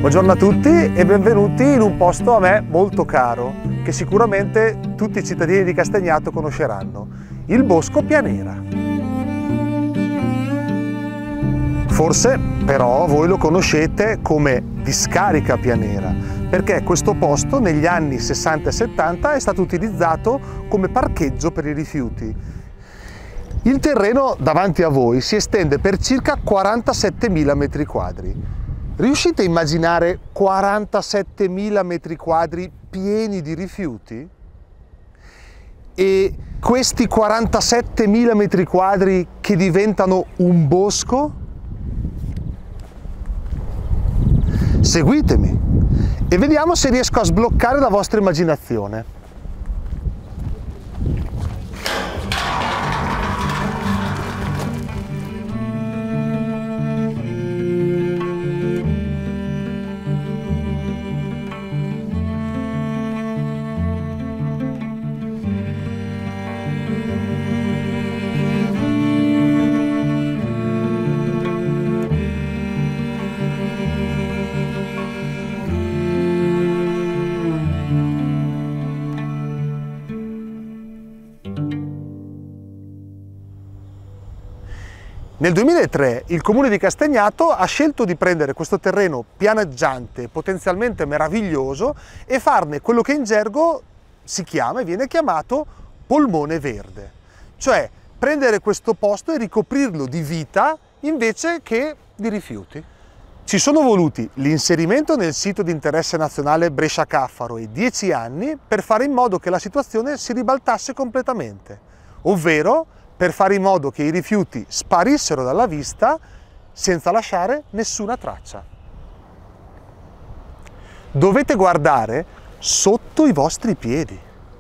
Buongiorno a tutti e benvenuti in un posto a me molto caro, che sicuramente tutti i cittadini di Castagnato conosceranno, il Bosco Pianera. Forse però voi lo conoscete come Discarica Pianera, perché questo posto negli anni 60 e 70 è stato utilizzato come parcheggio per i rifiuti. Il terreno davanti a voi si estende per circa 47.000 metri quadri. Riuscite a immaginare 47.000 metri quadri pieni di rifiuti? E questi 47.000 metri quadri che diventano un bosco? Seguitemi e vediamo se riesco a sbloccare la vostra immaginazione. Nel 2003 il Comune di Castagnato ha scelto di prendere questo terreno pianeggiante, potenzialmente meraviglioso, e farne quello che in gergo si chiama e viene chiamato polmone verde. Cioè prendere questo posto e ricoprirlo di vita invece che di rifiuti. Ci sono voluti l'inserimento nel sito di interesse nazionale Brescia-Caffaro e 10 anni per fare in modo che la situazione si ribaltasse completamente, ovvero per fare in modo che i rifiuti sparissero dalla vista senza lasciare nessuna traccia. Dovete guardare sotto i vostri piedi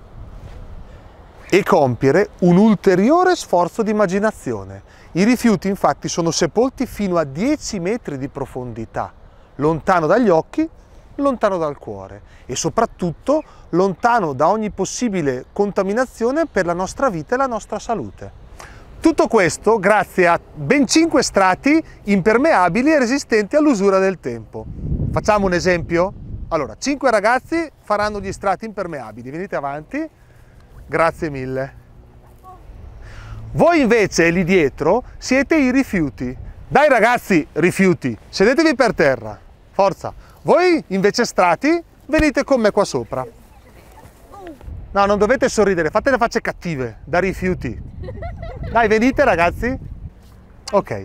e compiere un ulteriore sforzo di immaginazione. I rifiuti infatti sono sepolti fino a 10 metri di profondità, lontano dagli occhi, lontano dal cuore e soprattutto lontano da ogni possibile contaminazione per la nostra vita e la nostra salute. Tutto questo grazie a ben 5 strati impermeabili e resistenti all'usura del tempo. Facciamo un esempio? Allora, 5 ragazzi faranno gli strati impermeabili. Venite avanti. Grazie mille. Voi invece lì dietro siete i rifiuti. Dai ragazzi, rifiuti, sedetevi per terra. Forza. Voi invece strati, venite con me qua sopra. No, non dovete sorridere, fate le facce cattive, da rifiuti. Dai, venite ragazzi. Ok.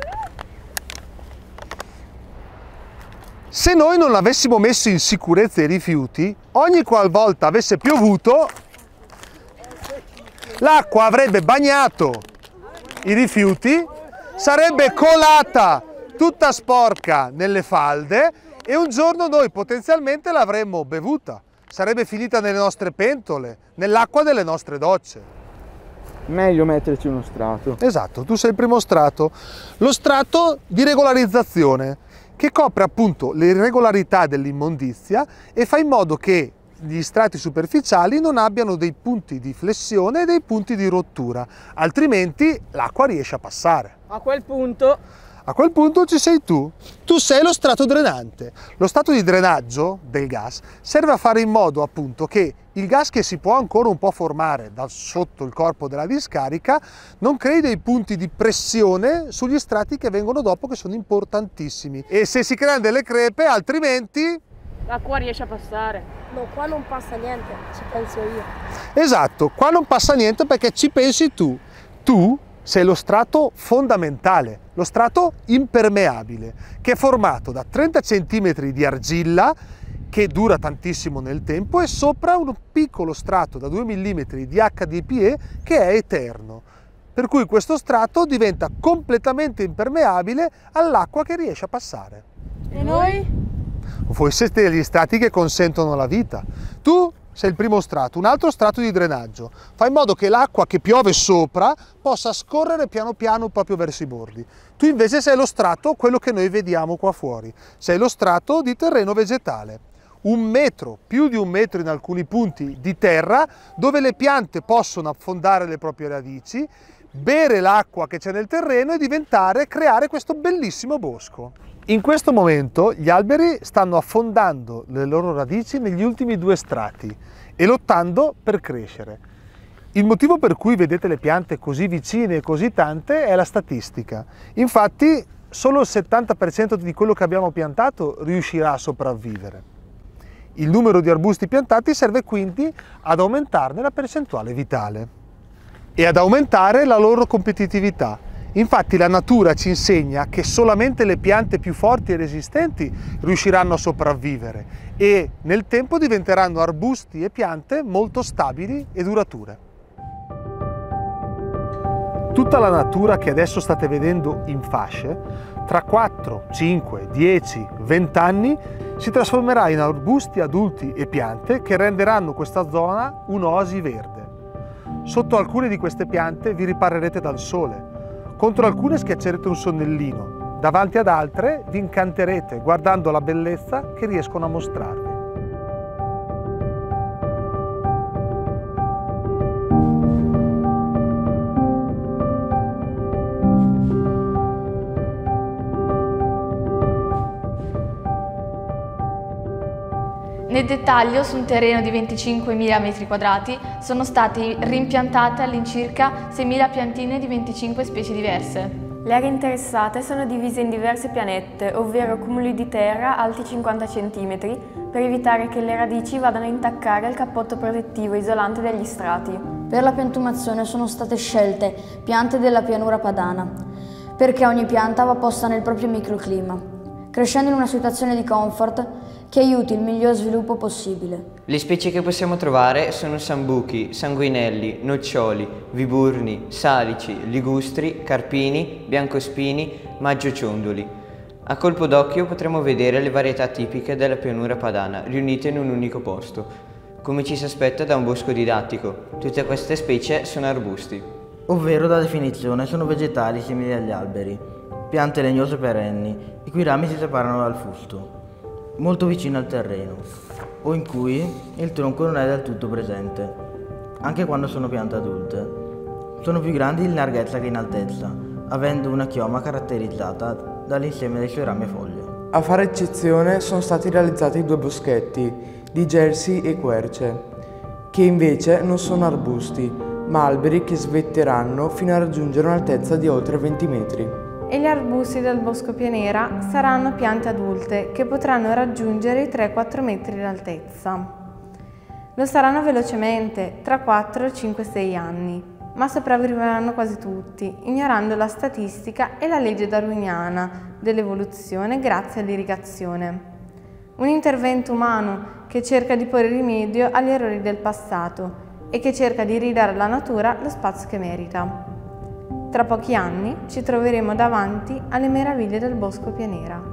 Se noi non avessimo messo in sicurezza i rifiuti, ogni qualvolta avesse piovuto, l'acqua avrebbe bagnato i rifiuti, sarebbe colata tutta sporca nelle falde e un giorno noi potenzialmente l'avremmo bevuta. Sarebbe finita nelle nostre pentole, nell'acqua delle nostre docce. Meglio metterci uno strato. Esatto, tu sei il primo strato. Lo strato di regolarizzazione, che copre appunto le irregolarità dell'immondizia e fa in modo che gli strati superficiali non abbiano dei punti di flessione e dei punti di rottura, altrimenti l'acqua riesce a passare. A quel punto ci sei tu. Tu sei lo strato drenante. Lo strato di drenaggio del gas serve a fare in modo appunto che il gas che si può ancora un po' formare da sotto il corpo della discarica non crei dei punti di pressione sugli strati che vengono dopo, che sono importantissimi. E se si creano delle crepe, altrimenti l'acqua riesce a passare. No, qua non passa niente, ci penso io. Esatto, qua non passa niente perché ci pensi tu. Tu sei lo strato fondamentale, lo strato impermeabile, che è formato da 30 cm di argilla che dura tantissimo nel tempo e sopra un piccolo strato da 2 mm di HDPE che è eterno. Per cui questo strato diventa completamente impermeabile all'acqua che riesce a passare. E noi? Voi siete degli strati che consentono la vita. Tu sei il primo strato, un altro strato di drenaggio. Fa in modo che l'acqua che piove sopra possa scorrere piano piano proprio verso i bordi. Tu invece sei lo strato, quello che noi vediamo qua fuori. Sei lo strato di terreno vegetale. 1 metro, più di 1 metro in alcuni punti di terra, dove le piante possono affondare le proprie radici, bere l'acqua che c'è nel terreno e creare questo bellissimo bosco. In questo momento gli alberi stanno affondando le loro radici negli ultimi 2 strati e lottando per crescere. Il motivo per cui vedete le piante così vicine e così tante è la statistica. Infatti solo il 70% di quello che abbiamo piantato riuscirà a sopravvivere. Il numero di arbusti piantati serve quindi ad aumentarne la percentuale vitale e ad aumentare la loro competitività. Infatti la natura ci insegna che solamente le piante più forti e resistenti riusciranno a sopravvivere e nel tempo diventeranno arbusti e piante molto stabili e durature. Tutta la natura che adesso state vedendo in fasce, tra 4, 5, 10, 20 anni si trasformerà in arbusti adulti e piante che renderanno questa zona un'oasi verde. Sotto alcune di queste piante vi riparerete dal sole. Contro alcune schiaccerete un sonnellino, davanti ad altre vi incanterete guardando la bellezza che riescono a mostrarvi. Nel dettaglio, su un terreno di 25.000 m2 sono state rimpiantate all'incirca 6.000 piantine di 25 specie diverse. Le aree interessate sono divise in diverse pianette, ovvero cumuli di terra alti 50 cm, per evitare che le radici vadano a intaccare il cappotto protettivo isolante degli strati. Per la piantumazione sono state scelte piante della pianura padana, perché ogni pianta va posta nel proprio microclima, crescendo in una situazione di comfort che aiuti il miglior sviluppo possibile. Le specie che possiamo trovare sono sambuchi, sanguinelli, noccioli, viburni, salici, ligustri, carpini, biancospini, maggiociondoli. A colpo d'occhio potremo vedere le varietà tipiche della pianura padana riunite in un unico posto, come ci si aspetta da un bosco didattico. Tutte queste specie sono arbusti. Ovvero, da definizione, sono vegetali simili agli alberi, piante legnose perenni, i cui rami si separano dal fusto, molto vicino al terreno, o in cui il tronco non è del tutto presente, anche quando sono piante adulte. Sono più grandi in larghezza che in altezza, avendo una chioma caratterizzata dall'insieme dei suoi rami e foglie. A fare eccezione sono stati realizzati 2 boschetti di Jersey e querce, che invece non sono arbusti, ma alberi che svetteranno fino a raggiungere un'altezza di oltre 20 metri. E gli arbusti del bosco pianera saranno piante adulte che potranno raggiungere i 3-4 metri d'altezza. Lo saranno velocemente, tra 4, 5, 6 anni, ma sopravvivranno quasi tutti, ignorando la statistica e la legge darwiniana dell'evoluzione grazie all'irrigazione. Un intervento umano che cerca di porre rimedio agli errori del passato e che cerca di ridare alla natura lo spazio che merita. Tra pochi anni ci troveremo davanti alle meraviglie del bosco pianera.